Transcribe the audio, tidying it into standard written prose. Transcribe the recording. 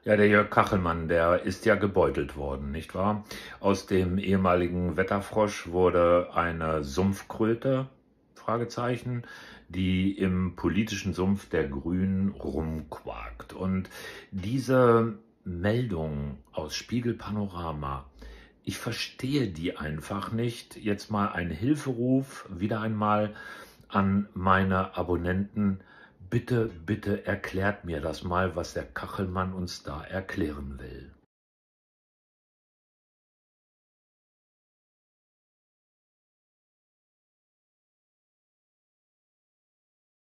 Ja, der Jörg Kachelmann, der ist ja gebeutelt worden, nicht wahr? Aus dem ehemaligen Wetterfrosch wurde eine Sumpfkröte, Fragezeichen, die im politischen Sumpf der Grünen rumquakt. Und diese Meldung aus Spiegel Panorama, ich verstehe die einfach nicht. Jetzt mal ein Hilferuf, wieder einmal an meine Abonnenten. Bitte, bitte erklärt mir das mal, was der Kachelmann uns da erklären will.